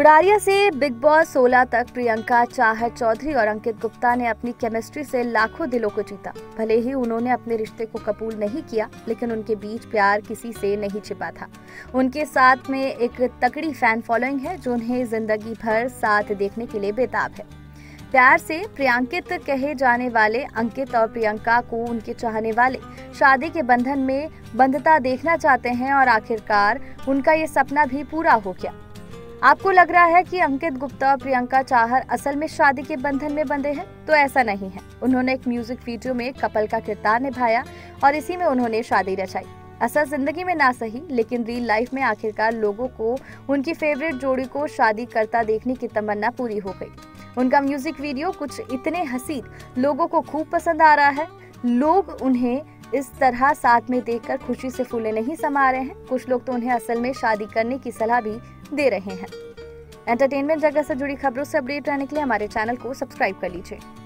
उड़ारिया से big boss 16 तक प्रियंका, चाहत चौधरी और अंकित गुप्ता ने अपनी केमिस्ट्री से लाखों दिलों को जीता। भले ही उन्होंने अपने रिश्ते को कबूल नहीं किया, लेकिन उनके बीच प्यार किसी से नहीं छिपा था। उनके साथ में एक तगड़ी फैन फॉलोइंग है जो उन्हें जिंदगी भर साथ देखने के लिए बेताब है। प्यार से प्रियांकित कहे जाने वाले अंकित और प्रियंका को उनके चाहने वाले शादी के बंधन में बंधता देखना चाहते हैं और आखिरकार उनका ये सपना भी पूरा हो गया। आपको लग रहा है कि अंकित गुप्ता और प्रियंका चाहर असल में शादी के बंधन में बंधे हैं, तो ऐसा नहीं है। उन्होंने एक म्यूजिक वीडियो में कपल का किरदार निभाया और इसी में उन्होंने शादी रचाई। असल जिंदगी में ना सही, लेकिन रियल लाइफ में आखिरकार लोगों को उनकी फेवरेट जोड़ी को शादी करता देखने की तमन्ना पूरी हो गई। उनका म्यूजिक वीडियो कुछ इतने हसीन लोगों को खूब पसंद आ रहा है। लोग उन्हें इस तरह साथ में देखकर खुशी से फूले नहीं समा रहे हैं। कुछ लोग तो उन्हें असल में शादी करने की सलाह भी दे रहे हैं। एंटरटेनमेंट जगत से जुड़ी खबरों से अपडेट रहने के लिए हमारे चैनल को सब्सक्राइब कर लीजिए।